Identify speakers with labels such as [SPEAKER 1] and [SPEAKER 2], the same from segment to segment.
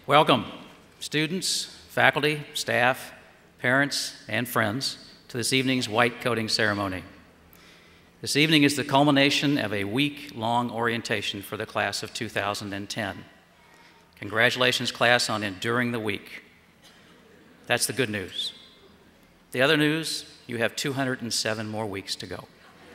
[SPEAKER 1] Welcome, students, faculty, staff, parents, and friends, to this evening's white coating ceremony. This evening is the culmination of a week-long orientation for the class of 2010. Congratulations, class, on enduring the week. That's the good news. The other news, you have 207 more weeks to go,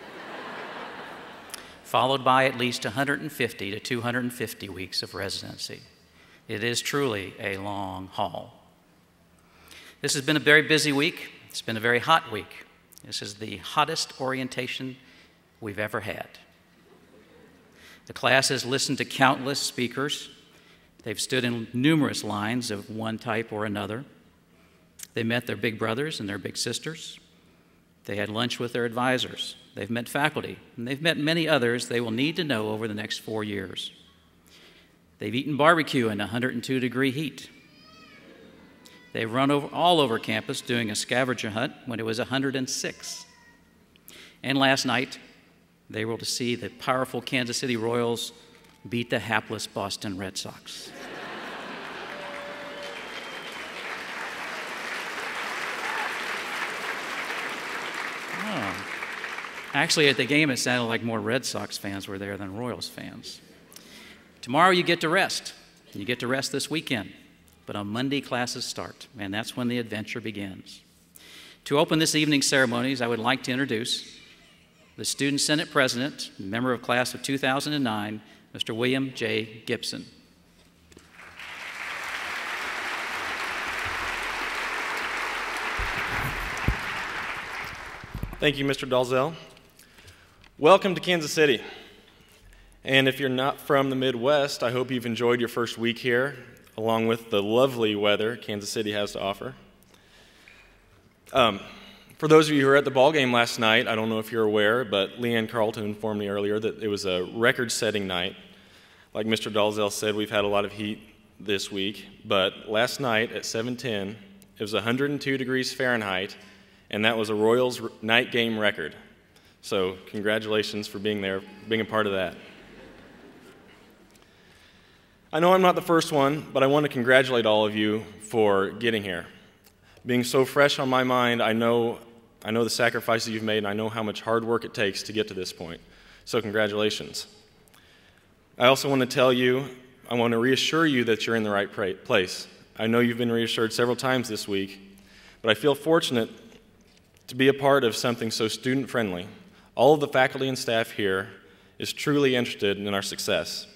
[SPEAKER 1] followed by at least 150 to 250 weeks of residency. It is truly a long haul. This has been a very busy week. It's been a very hot week. This is the hottest orientation we've ever had. The class has listened to countless speakers. They've stood in numerous lines of one type or another. They met their big brothers and their big sisters. They had lunch with their advisors. They've met faculty, and they've met many others they will need to know over the next 4 years. They've eaten barbecue in 102-degree heat. They've run all over campus doing a scavenger hunt when it was 106. And last night, they were able to see the powerful Kansas City Royals beat the hapless Boston Red Sox. Actually, at the game, it sounded like more Red Sox fans were there than Royals fans. Tomorrow, you get to rest. You get to rest this weekend. But on Monday, classes start, and that's when the adventure begins. To open this evening's ceremonies, I would like to introduce the Student Senate President, member of class of 2009, Mr. William J. Gibson.
[SPEAKER 2] Thank you, Mr. Dalzell. Welcome to Kansas City. And if you're not from the Midwest, I hope you've enjoyed your first week here, along with the lovely weather Kansas City has to offer. For those of you who were at the ball game last night, I don't know if you're aware, but Leanne Carlton informed me earlier that it was a record-setting night. Like Mr. Dalzell said, we've had a lot of heat this week, but last night at 7:10, it was 102 degrees Fahrenheit, and that was a Royals night game record. So congratulations for being there, being a part of that. I know I'm not the first one, but I want to congratulate all of you for getting here. Being so fresh on my mind, I know the sacrifices you've made, and I know how much hard work it takes to get to this point. So congratulations. I also want to tell you, I want to reassure you that you're in the right place. I know you've been reassured several times this week, but I feel fortunate to be a part of something so student-friendly. All of the faculty and staff here is truly interested in our success.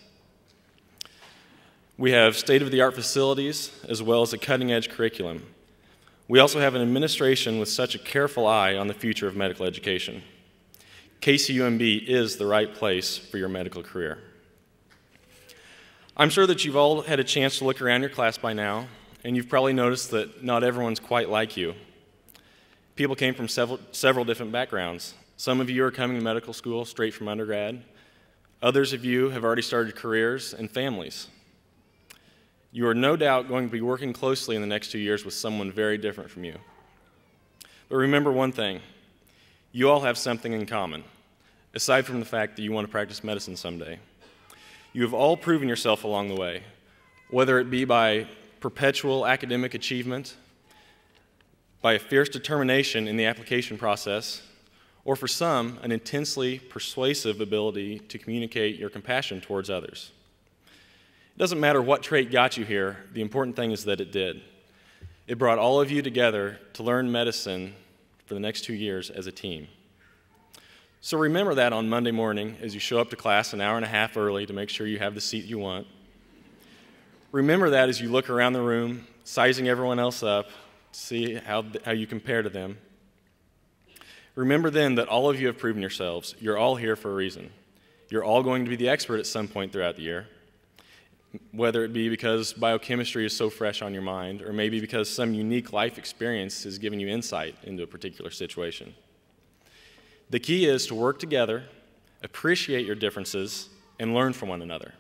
[SPEAKER 2] We have state-of-the-art facilities as well as a cutting-edge curriculum. We also have an administration with such a careful eye on the future of medical education. KCUMB is the right place for your medical career. I'm sure that you've all had a chance to look around your class by now, and you've probably noticed that not everyone's quite like you. People came from several different backgrounds. Some of you are coming to medical school straight from undergrad. Others of you have already started careers and families. You are no doubt going to be working closely in the next 2 years with someone very different from you. But remember one thing, you all have something in common, aside from the fact that you want to practice medicine someday. You have all proven yourself along the way, whether it be by perpetual academic achievement, by a fierce determination in the application process, or for some, an intensely persuasive ability to communicate your compassion towards others. It doesn't matter what trait got you here, the important thing is that it did. It brought all of you together to learn medicine for the next 2 years as a team. So remember that on Monday morning as you show up to class an hour and a half early to make sure you have the seat you want. Remember that as you look around the room, sizing everyone else up, to see how you compare to them. Remember then that all of you have proven yourselves. You're all here for a reason. You're all going to be the expert at some point throughout the year, whether it be because biochemistry is so fresh on your mind, or maybe because some unique life experience has given you insight into a particular situation. The key is to work together, appreciate your differences, and learn from one another.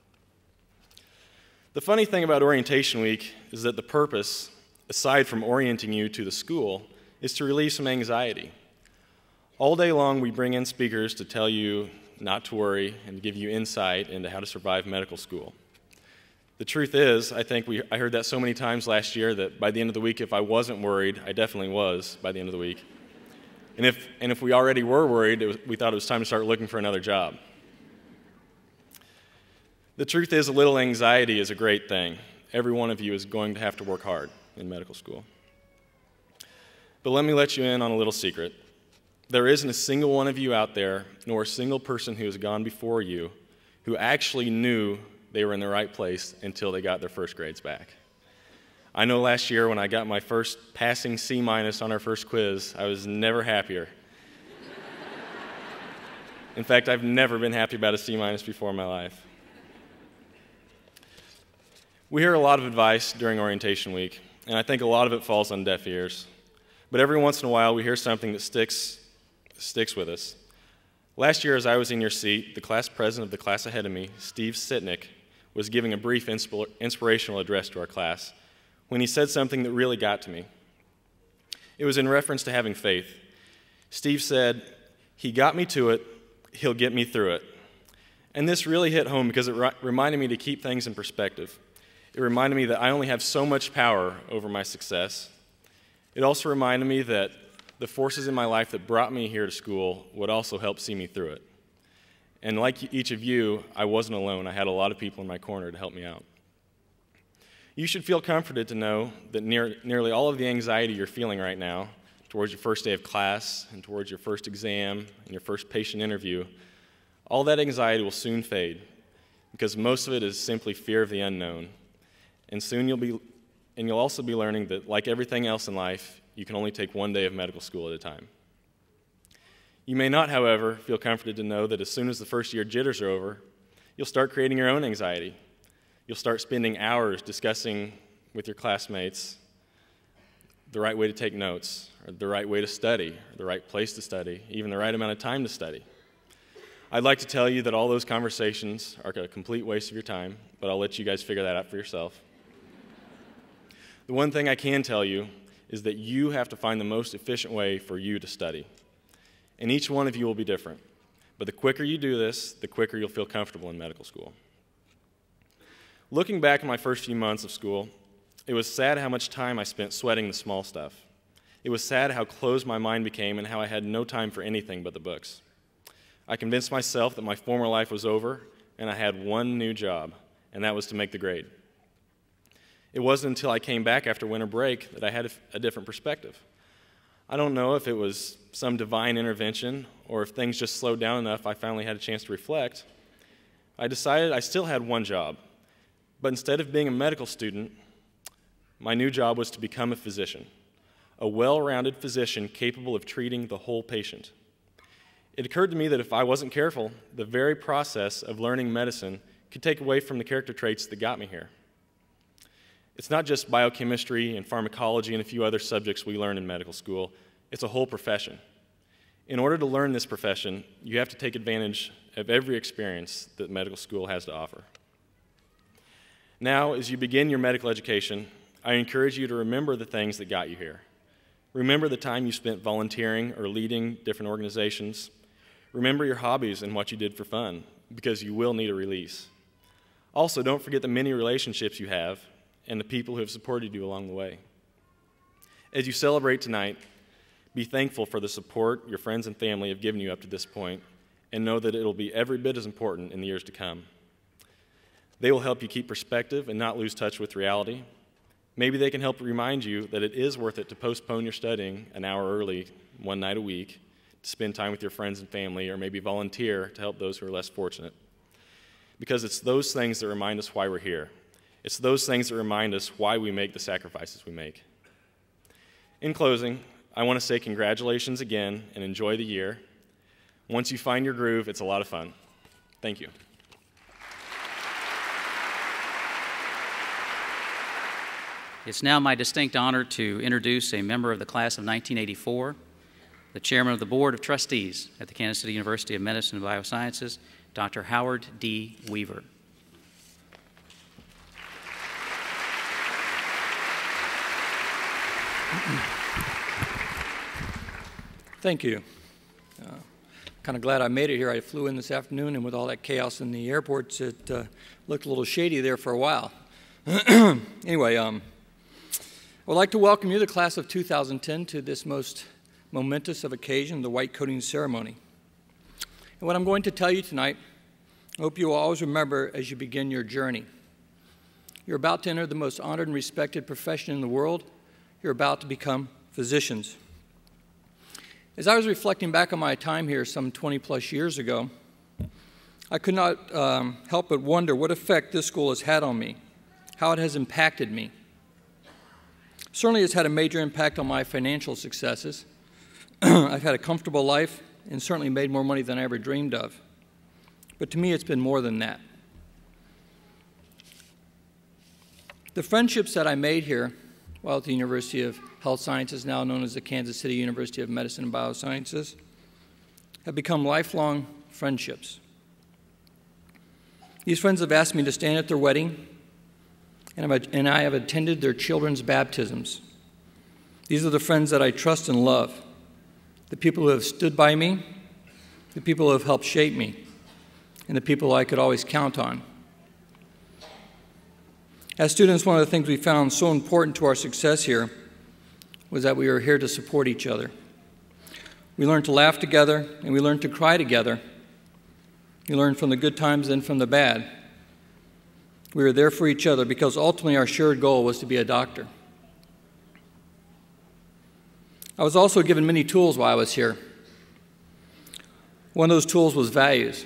[SPEAKER 2] The funny thing about orientation week is that the purpose, aside from orienting you to the school, is to relieve some anxiety. All day long, we bring in speakers to tell you not to worry and to give you insight into how to survive medical school. The truth is, I think I heard that so many times last year that by the end of the week, if I wasn't worried, I definitely was by the end of the week. And if we already were worried, we thought it was time to start looking for another job. The truth is, a little anxiety is a great thing. Every one of you is going to have to work hard in medical school. But let me let you in on a little secret. There isn't a single one of you out there, nor a single person who has gone before you, who actually knew they were in the right place until they got their first grades back. I know last year when I got my first passing C- on our first quiz, I was never happier. In fact, I've never been happy about a C- before in my life. We hear a lot of advice during orientation week, and I think a lot of it falls on deaf ears. But every once in a while, we hear something that sticks with us. Last year, as I was in your seat, the class president of the class ahead of me, Steve Sitnick, was giving a brief inspirational address to our class when he said something that really got to me. It was in reference to having faith. Steve said, "He got me to it, he'll get me through it." And this really hit home because it reminded me to keep things in perspective. It reminded me that I only have so much power over my success. It also reminded me that the forces in my life that brought me here to school would also help see me through it. And like each of you, I wasn't alone. I had a lot of people in my corner to help me out. You should feel comforted to know that nearly all of the anxiety you're feeling right now towards your first day of class and towards your first exam and your first patient interview, all that anxiety will soon fade because most of it is simply fear of the unknown. And soon you'll also be learning that, like everything else in life, you can only take one day of medical school at a time. You may not, however, feel comforted to know that as soon as the first year jitters are over, you'll start creating your own anxiety. You'll start spending hours discussing with your classmates the right way to take notes, or the right way to study, or the right place to study, even the right amount of time to study. I'd like to tell you that all those conversations are a complete waste of your time, but I'll let you guys figure that out for yourself. The one thing I can tell you is that you have to find the most efficient way for you to study. And each one of you will be different. But the quicker you do this, the quicker you'll feel comfortable in medical school. Looking back at my first few months of school, it was sad how much time I spent sweating the small stuff. It was sad how closed my mind became and how I had no time for anything but the books. I convinced myself that my former life was over and I had one new job, and that was to make the grade. It wasn't until I came back after winter break that I had a different perspective. I don't know if it was some divine intervention or if things just slowed down enough I finally had a chance to reflect. I decided I still had one job, but instead of being a medical student, my new job was to become a physician, a well-rounded physician capable of treating the whole patient. It occurred to me that if I wasn't careful, the very process of learning medicine could take away from the character traits that got me here. It's not just biochemistry and pharmacology and a few other subjects we learn in medical school. It's a whole profession. In order to learn this profession, you have to take advantage of every experience that medical school has to offer. Now, as you begin your medical education, I encourage you to remember the things that got you here. Remember the time you spent volunteering or leading different organizations. Remember your hobbies and what you did for fun, because you will need a release. Also, don't forget the many relationships you have and the people who have supported you along the way. As you celebrate tonight, be thankful for the support your friends and family have given you up to this point, and know that it will be every bit as important in the years to come. They will help you keep perspective and not lose touch with reality. Maybe they can help remind you that it is worth it to postpone your studying an hour early, one night a week, to spend time with your friends and family, or maybe volunteer to help those who are less fortunate. Because it's those things that remind us why we're here. It's those things that remind us why we make the sacrifices we make. In closing, I want to say congratulations again and enjoy the year. Once you find your groove, it's a lot of fun. Thank you.
[SPEAKER 1] It's now my distinct honor to introduce a member of the class of 1984, the chairman of the Board of Trustees at the Kansas City University of Medicine and Biosciences, Dr. Howard D. Weaver.
[SPEAKER 3] Thank you. Kind of glad I made it here. I flew in this afternoon, and with all that chaos in the airports, it looked a little shady there for a while. Anyway, I would like to welcome you, the class of 2010, to this most momentous of occasion, the white coating ceremony. And what I'm going to tell you tonight, I hope you will always remember as you begin your journey. You're about to enter the most honored and respected profession in the world. You're about to become physicians. As I was reflecting back on my time here some 20-plus years ago, I could not help but wonder what effect this school has had on me, how it has impacted me. Certainly it's had a major impact on my financial successes. I've had a comfortable life and certainly made more money than I ever dreamed of. But to me, it's been more than that. The friendships that I made here while at the University of Health Sciences, now known as the Kansas City University of Medicine and Biosciences, have become lifelong friendships. These friends have asked me to stand at their wedding, and I have attended their children's baptisms. These are the friends that I trust and love, the people who have stood by me, the people who have helped shape me, and the people I could always count on. As students, one of the things we found so important to our success here was that we were here to support each other. We learned to laugh together, and we learned to cry together. We learned from the good times and from the bad. We were there for each other because ultimately our shared goal was to be a doctor. I was also given many tools while I was here. One of those tools was values.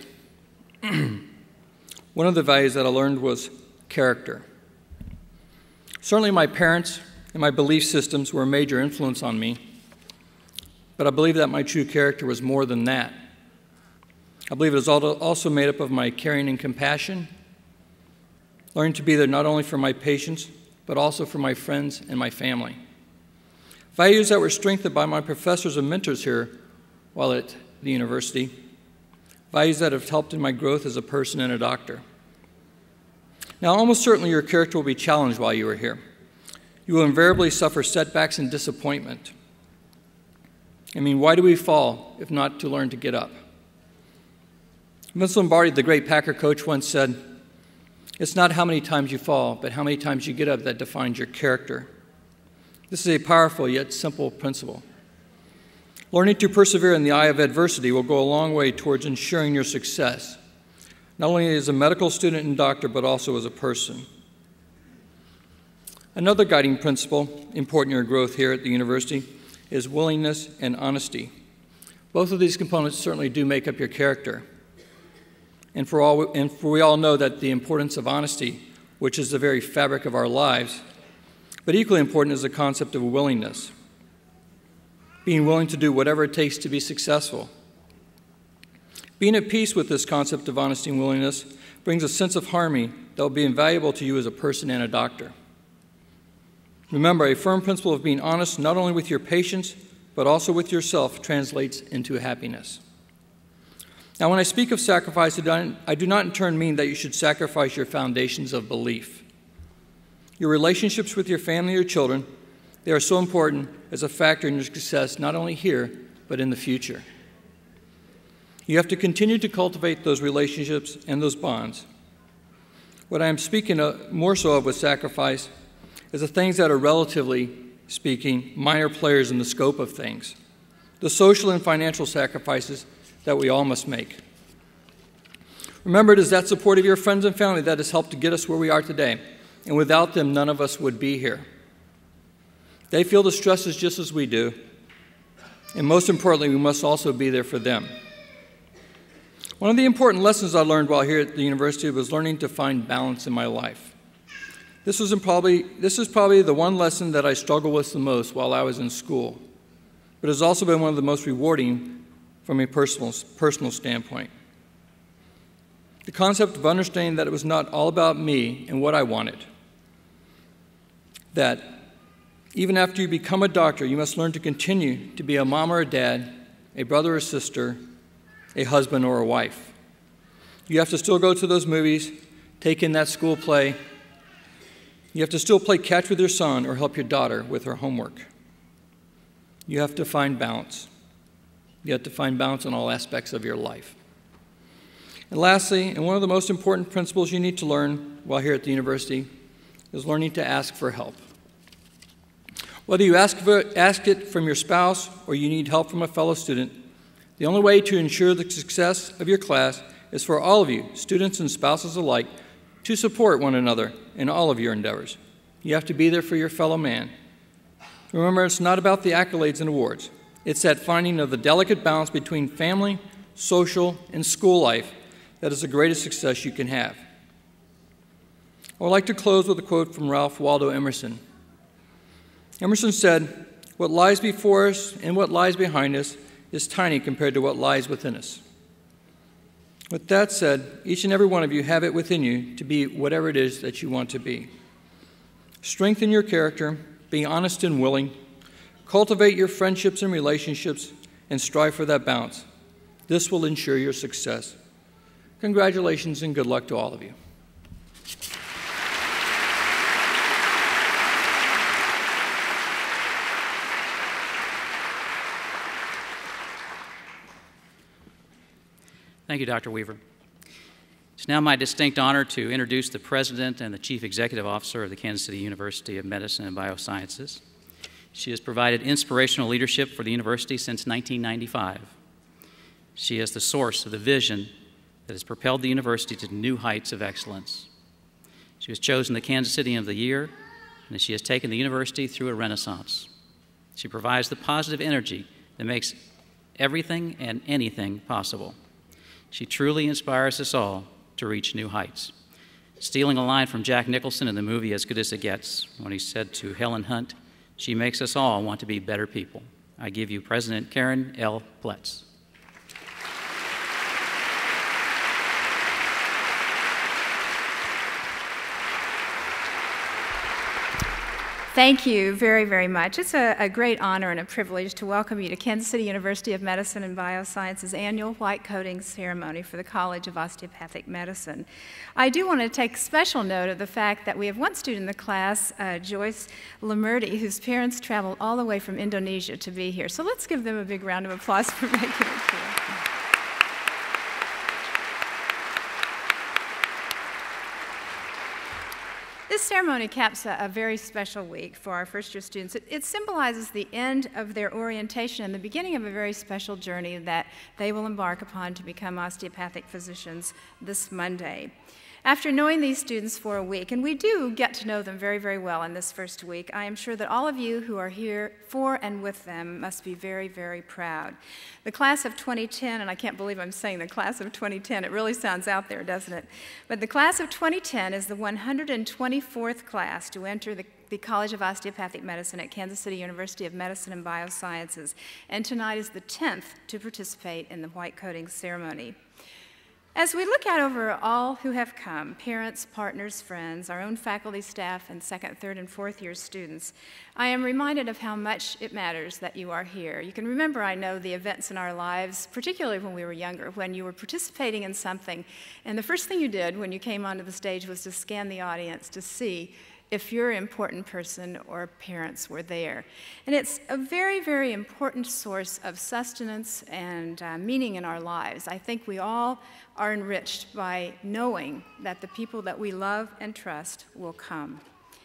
[SPEAKER 3] One of the values that I learned was character. Certainly my parents and my belief systems were a major influence on me, but I believe that my true character was more than that. I believe it is also made up of my caring and compassion, learning to be there not only for my patients, but also for my friends and my family. Values that were strengthened by my professors and mentors here while at the university. Values that have helped in my growth as a person and a doctor. Now, almost certainly your character will be challenged while you are here. You will invariably suffer setbacks and disappointment. I mean, why do we fall if not to learn to get up? Vince Lombardi, the great Packer coach, once said, "It's not how many times you fall, but how many times you get up that defines your character." This is a powerful yet simple principle. Learning to persevere in the eye of adversity will go a long way towards ensuring your success, not only as a medical student and doctor, but also as a person. Another guiding principle important in your growth here at the university is willingness and honesty. Both of these components certainly do make up your character. And we all know that the importance of honesty, which is the very fabric of our lives, but equally important is the concept of willingness. Being willing to do whatever it takes to be successful. Being at peace with this concept of honesty and willingness brings a sense of harmony that will be invaluable to you as a person and a doctor. Remember, a firm principle of being honest not only with your patients, but also with yourself translates into happiness. Now, when I speak of sacrifice, I do not in turn mean that you should sacrifice your foundations of belief. Your relationships with your family or children, they are so important as a factor in your success, not only here, but in the future. You have to continue to cultivate those relationships and those bonds. What I am speaking of, more so of with sacrifice is the things that are relatively speaking minor players in the scope of things, the social and financial sacrifices that we all must make. Remember, it is that support of your friends and family that has helped to get us where we are today, and without them, none of us would be here. They feel the stresses just as we do, and most importantly, we must also be there for them. One of the important lessons I learned while here at the university was learning to find balance in my life. This is probably the one lesson that I struggled with the most while I was in school, but it has also been one of the most rewarding from a personal standpoint. The concept of understanding that it was not all about me and what I wanted. That even after you become a doctor, you must learn to continue to be a mom or a dad, a brother or sister, a husband or a wife. You have to still go to those movies, take in that school play. You have to still play catch with your son or help your daughter with her homework. You have to find balance. You have to find balance in all aspects of your life. And lastly, and one of the most important principles you need to learn while here at the university is learning to ask for help. Whether you ask it from your spouse or you need help from a fellow student, the only way to ensure the success of your class is for all of you, students and spouses alike, to support one another in all of your endeavors. You have to be there for your fellow man. Remember, it's not about the accolades and awards. It's that finding of the delicate balance between family, social, and school life that is the greatest success you can have. I would like to close with a quote from Ralph Waldo Emerson. Emerson said, "What lies before us and what lies behind us is tiny compared to what lies within us." With that said, each and every one of you have it within you to be whatever it is that you want to be. Strengthen your character, be honest and willing, cultivate your friendships and relationships, and strive for that balance. This will ensure your success. Congratulations and good luck to all of you.
[SPEAKER 1] Thank you, Dr. Weaver. It's now my distinct honor to introduce the President and the Chief Executive Officer of the Kansas City University of Medicine and Biosciences. She has provided inspirational leadership for the university since 1995. She is the source of the vision that has propelled the university to new heights of excellence. She was chosen the Kansas City of the Year, and she has taken the university through a renaissance. She provides the positive energy that makes everything and anything possible. She truly inspires us all to reach new heights. Stealing a line from Jack Nicholson in the movie As Good as It Gets, when he said to Helen Hunt, "She makes us all want to be better people." I give you President Karen L. Pletz.
[SPEAKER 4] Thank you very, very much. It's a great honor and a privilege to welcome you to Kansas City University of Medicine and Biosciences annual white coating ceremony for the College of Osteopathic Medicine. I do want to take special note of the fact that we have one student in the class, Joyce Lamurti, whose parents traveled all the way from Indonesia to be here. So let's give them a big round of applause for making it here. This ceremony caps a very special week for our first-year students. It symbolizes the end of their orientation and the beginning of a very special journey that they will embark upon to become osteopathic physicians this Monday. After knowing these students for a week, and we do get to know them very, very well in this first week, I am sure that all of you who are here for and with them must be very, very proud. The class of 2010, and I can't believe I'm saying the class of 2010, it really sounds out there, doesn't it? But the class of 2010 is the 124th class to enter the College of Osteopathic Medicine at Kansas City University of Medicine and Biosciences, and tonight is the 10th to participate in the white coating ceremony. As we look out over all who have come, parents, partners, friends, our own faculty, staff, and second, third, and fourth year students, I am reminded of how much it matters that you are here. You can remember, I know, the events in our lives, particularly when we were younger, when you were participating in something, and the first thing you did when you came onto the stage was to scan the audience to see if your important person or parents were there. And it's a very, very important source of sustenance and meaning in our lives. I think we all are enriched by knowing that the people that we love and trust will come.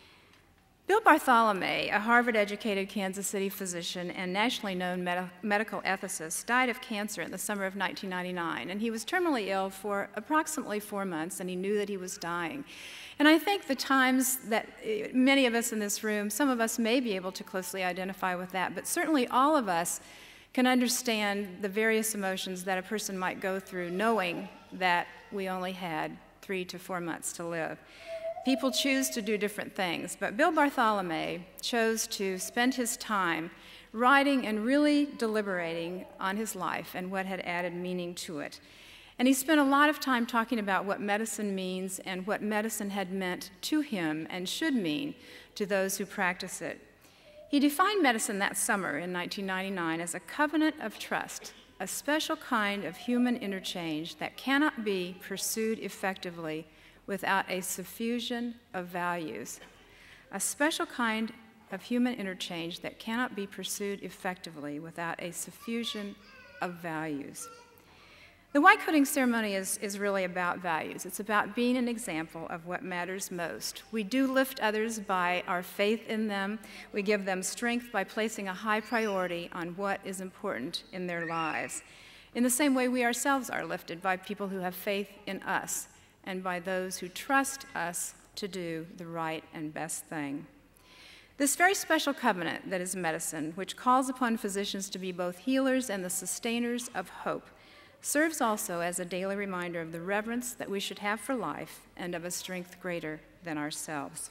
[SPEAKER 4] Bill Bartholomew, a Harvard-educated Kansas City physician and nationally known medical ethicist, died of cancer in the summer of 1999, and he was terminally ill for approximately 4 months, and he knew that he was dying. And I think the times that many of us in this room, some of us may be able to closely identify with that, but certainly all of us can understand the various emotions that a person might go through knowing that we only had 3 to 4 months to live. People choose to do different things, but Bill Bartholomew chose to spend his time writing and really deliberating on his life and what had added meaning to it. And he spent a lot of time talking about what medicine means and what medicine had meant to him and should mean to those who practice it. He defined medicine that summer in 1999 as a covenant of trust, a special kind of human interchange that cannot be pursued effectively without a suffusion of values. A special kind of human interchange that cannot be pursued effectively without a suffusion of values. The white coating ceremony is really about values. It's about being an example of what matters most. We do lift others by our faith in them. We give them strength by placing a high priority on what is important in their lives. In the same way, we ourselves are lifted by people who have faith in us and by those who trust us to do the right and best thing. This very special covenant that is medicine, which calls upon physicians to be both healers and the sustainers of hope, serves also as a daily reminder of the reverence that we should have for life and of a strength greater than ourselves.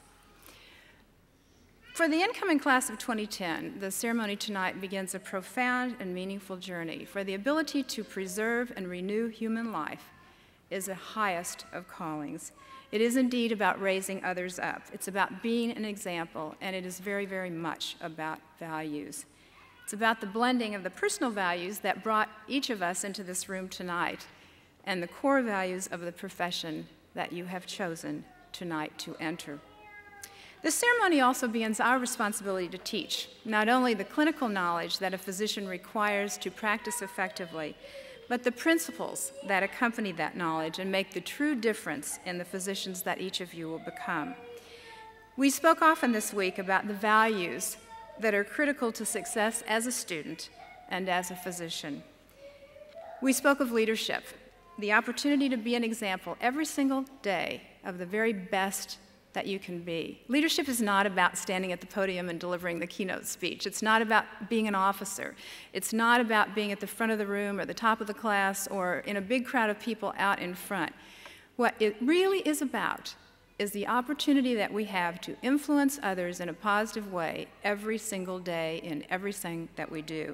[SPEAKER 4] For the incoming class of 2010, the ceremony tonight begins a profound and meaningful journey, for the ability to preserve and renew human life is the highest of callings. It is indeed about raising others up. It's about being an example, and it is very, very much about values. It's about the blending of the personal values that brought each of us into this room tonight and the core values of the profession that you have chosen tonight to enter. This ceremony also begins our responsibility to teach, not only the clinical knowledge that a physician requires to practice effectively, but the principles that accompany that knowledge and make the true difference in the physicians that each of you will become. We spoke often this week about the values that are critical to success as a student and as a physician. We spoke of leadership, the opportunity to be an example every single day of the very best that you can be. Leadership is not about standing at the podium and delivering the keynote speech. It's not about being an officer. It's not about being at the front of the room or the top of the class or in a big crowd of people out in front. What it really is about is the opportunity that we have to influence others in a positive way every single day in everything that we do.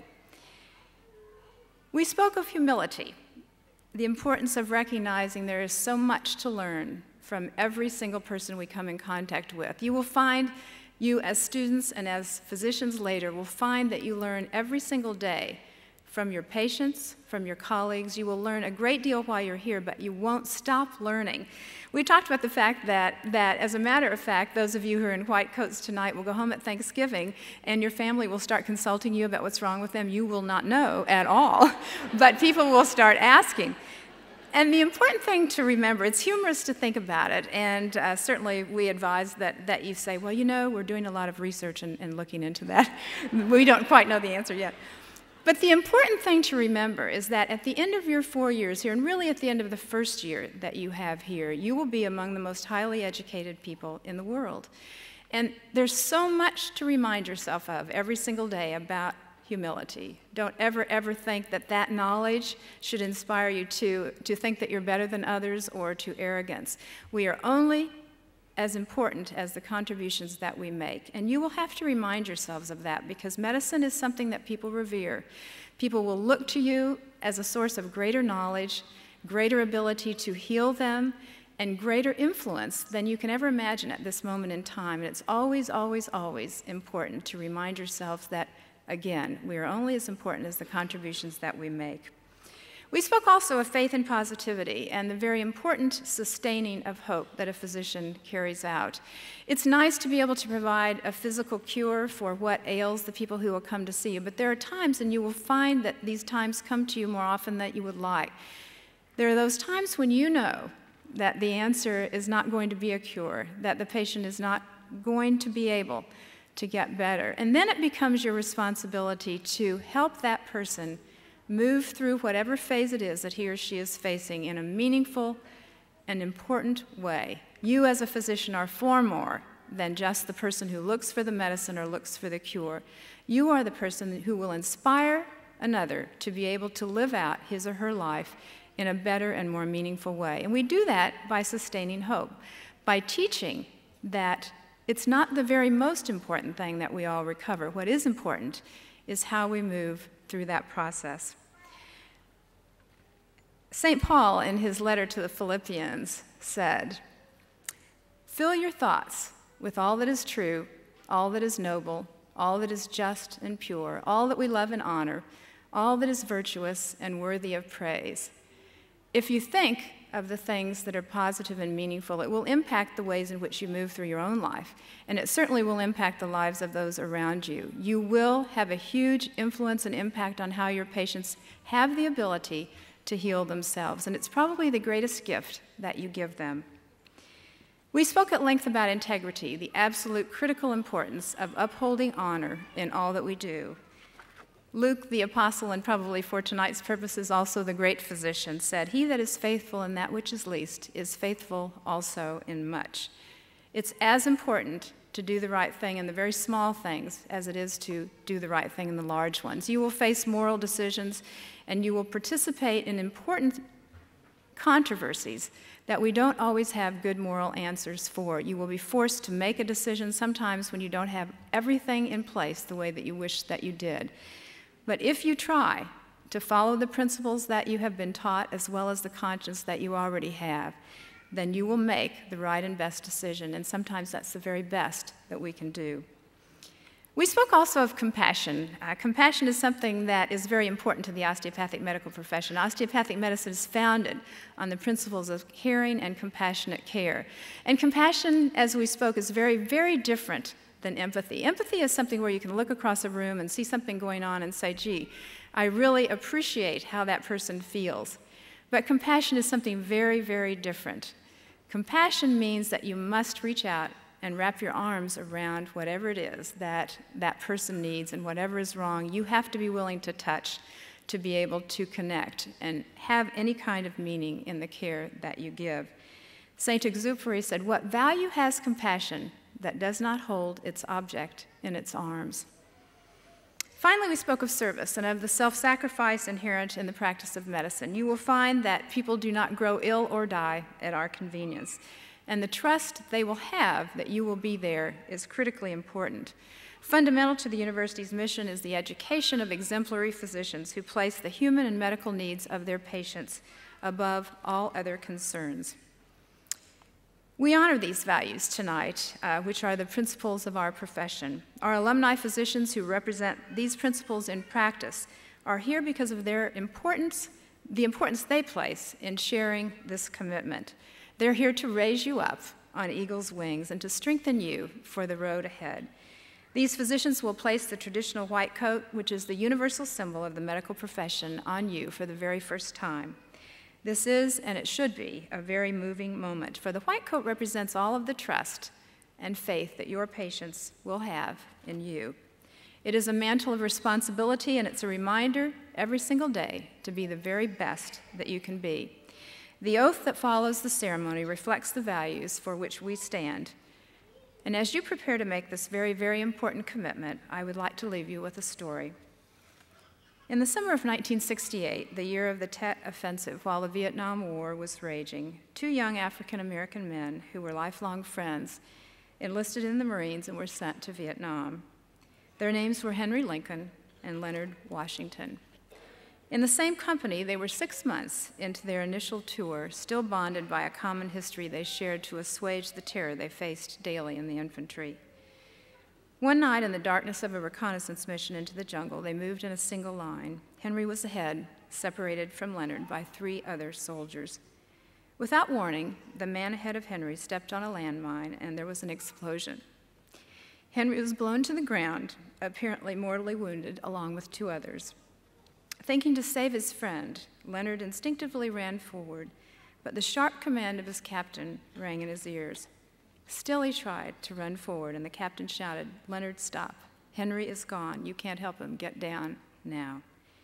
[SPEAKER 4] We spoke of humility, the importance of recognizing there is so much to learn from every single person we come in contact with. You will find, you as students and as physicians later, will find that you learn every single day from your patients, from your colleagues. You will learn a great deal while you're here, but you won't stop learning. We talked about the fact that as a matter of fact, those of you who are in white coats tonight will go home at Thanksgiving and your family will start consulting you about what's wrong with them. You will not know at all, but people will start asking. And the important thing to remember, it's humorous to think about it, and certainly we advise that you say, well, you know, we're doing a lot of research and looking into that. We don't quite know the answer yet. But the important thing to remember is that at the end of your 4 years here, and really at the end of the first year that you have here, you will be among the most highly educated people in the world. And there's so much to remind yourself of every single day about humility. Don't ever think that that knowledge should inspire you to think that you're better than others or to arrogance. We are only as important as the contributions that we make. And you will have to remind yourselves of that because medicine is something that people revere. People will look to you as a source of greater knowledge, greater ability to heal them, and greater influence than you can ever imagine at this moment in time. And it's always, always, always important to remind yourselves that, again, we are only as important as the contributions that we make. We spoke also of faith and positivity and the very important sustaining of hope that a physician carries out. It's nice to be able to provide a physical cure for what ails the people who will come to see you, but there are times, and you will find that these times come to you more often than you would like. There are those times when you know that the answer is not going to be a cure, that the patient is not going to be able to get better. And then it becomes your responsibility to help that person move through whatever phase it is that he or she is facing in a meaningful and important way. You as a physician are far more than just the person who looks for the medicine or looks for the cure. You are the person who will inspire another to be able to live out his or her life in a better and more meaningful way. And we do that by sustaining hope, by teaching that it's not the very most important thing that we all recover. What is important is how we move through that process. St. Paul, in his letter to the Philippians, said, "Fill your thoughts with all that is true, all that is noble, all that is just and pure, all that we love and honor, all that is virtuous and worthy of praise." If you think of the things that are positive and meaningful, it will impact the ways in which you move through your own life, and it certainly will impact the lives of those around you. You will have a huge influence and impact on how your patients have the ability to heal themselves, and it's probably the greatest gift that you give them. We spoke at length about integrity, the absolute critical importance of upholding honor in all that we do. Luke, the apostle, and probably for tonight's purposes also the great physician, said, "He that is faithful in that which is least is faithful also in much." It's as important to do the right thing in the very small things as it is to do the right thing in the large ones. You will face moral decisions, and you will participate in important controversies that we don't always have good moral answers for. You will be forced to make a decision sometimes when you don't have everything in place the way that you wish that you did. But if you try to follow the principles that you have been taught as well as the conscience that you already have, then you will make the right and best decision, and sometimes that's the very best that we can do. We spoke also of compassion. Compassion is something that is very important to the osteopathic medical profession. Osteopathic medicine is founded on the principles of caring and compassionate care. And compassion, as we spoke, is very, very different than empathy. Empathy is something where you can look across a room and see something going on and say, gee, I really appreciate how that person feels. But compassion is something very, very different. Compassion means that you must reach out and wrap your arms around whatever it is that that person needs, and whatever is wrong, you have to be willing to touch to be able to connect and have any kind of meaning in the care that you give. Saint Exupéry said, "What value has compassion that does not hold its object in its arms?" Finally, we spoke of service and of the self-sacrifice inherent in the practice of medicine. You will find that people do not grow ill or die at our convenience, and the trust they will have that you will be there is critically important. Fundamental to the university's mission is the education of exemplary physicians who place the human and medical needs of their patients above all other concerns. We honor these values tonight, which are the principles of our profession. Our alumni physicians who represent these principles in practice are here because of their importance, the importance they place in sharing this commitment. They're here to raise you up on eagle's wings and to strengthen you for the road ahead. These physicians will place the traditional white coat, which is the universal symbol of the medical profession, on you for the very first time. This is, and it should be, a very moving moment, for the white coat represents all of the trust and faith that your patients will have in you. It is a mantle of responsibility, and it's a reminder every single day to be the very best that you can be. The oath that follows the ceremony reflects the values for which we stand. And as you prepare to make this very, very important commitment, I would like to leave you with a story. In the summer of 1968, the year of the Tet Offensive, while the Vietnam War was raging, two young African-American men who were lifelong friends enlisted in the Marines and were sent to Vietnam. Their names were Henry Lincoln and Leonard Washington. In the same company, they were 6 months into their initial tour, still bonded by a common history they shared to assuage the terror they faced daily in the infantry. One night, in the darkness of a reconnaissance mission into the jungle, they moved in a single line. Henry was ahead, separated from Leonard by 3 other soldiers. Without warning, the man ahead of Henry stepped on a landmine, and there was an explosion. Henry was blown to the ground, apparently mortally wounded, along with 2 others. Thinking to save his friend, Leonard instinctively ran forward, but the sharp command of his captain rang in his ears. Still he tried to run forward, and the captain shouted, "Leonard, stop. Henry is gone. You can't help him. Get down now."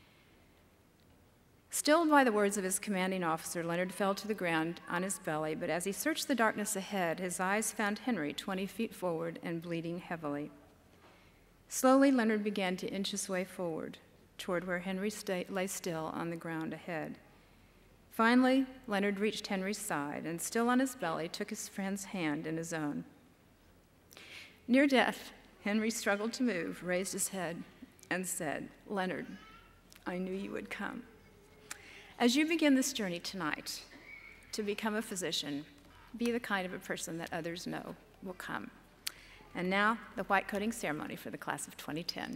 [SPEAKER 4] Stilled by the words of his commanding officer, Leonard fell to the ground on his belly, but as he searched the darkness ahead, his eyes found Henry 20 feet forward and bleeding heavily. Slowly, Leonard began to inch his way forward toward where Henry lay still on the ground ahead. Finally, Leonard reached Henry's side and, still on his belly, took his friend's hand in his own. Near death, Henry struggled to move, raised his head, and said, "Leonard, I knew you would come." As you begin this journey tonight to become a physician, be the kind of a person that others know will come. And now, the white coating ceremony for the class of 2010.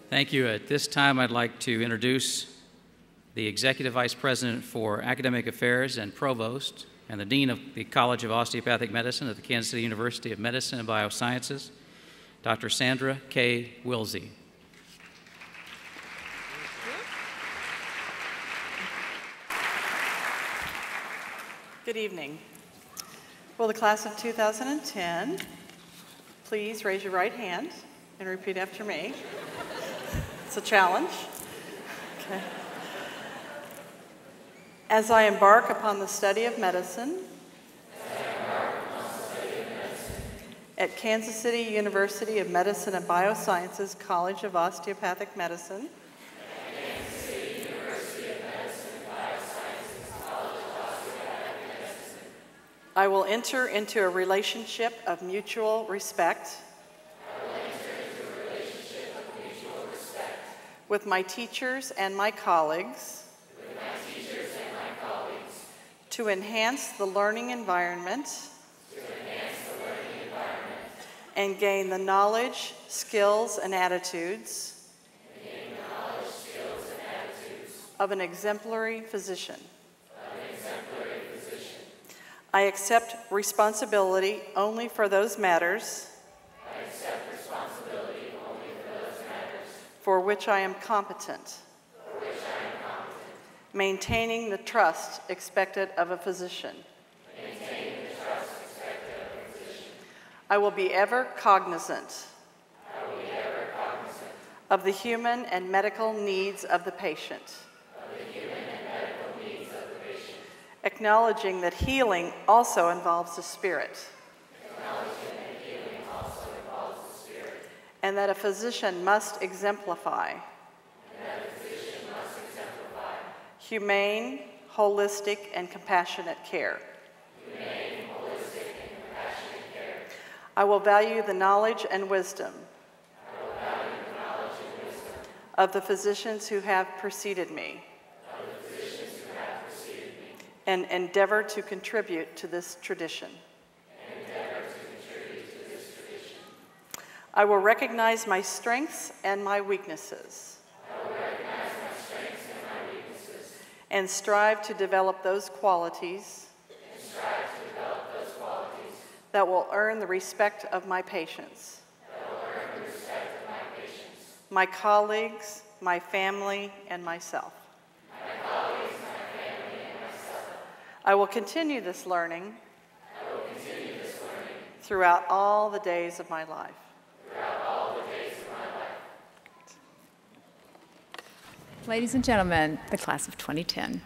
[SPEAKER 1] Thank you. At this time, I'd like to introduce the Executive Vice President for Academic Affairs and Provost and the Dean of the College of Osteopathic Medicine at the Kansas City University of Medicine and Biosciences, Dr. Sandra K. Wilsey.
[SPEAKER 5] Good evening. Will the class of 2010 please raise your right hand and repeat after me? It's a challenge. Okay. As I embark upon the study of medicine at Kansas City University of Medicine and Biosciences College of Osteopathic Medicine, I will enter into a relationship of mutual respect with my teachers and my colleagues to enhance the learning environment and gain the knowledge, skills, and attitudes of an exemplary physician. I accept responsibility only for those matters for which I am competent, maintaining the trust expected of a physician. I will be ever cognizant of the human and medical needs of the patient, acknowledging that healing also involves the spirit, and that a physician must exemplify humane, holistic, and compassionate care. I will value the knowledge and wisdom of the physicians who have preceded me and endeavor to contribute to this tradition. I will recognize my strengths and my weaknesses and strive to develop those qualities that will earn the respect of my patients, my colleagues, my family, and myself. I will continue this learning throughout all the days of my life.
[SPEAKER 4] Ladies and gentlemen, the class of 2010.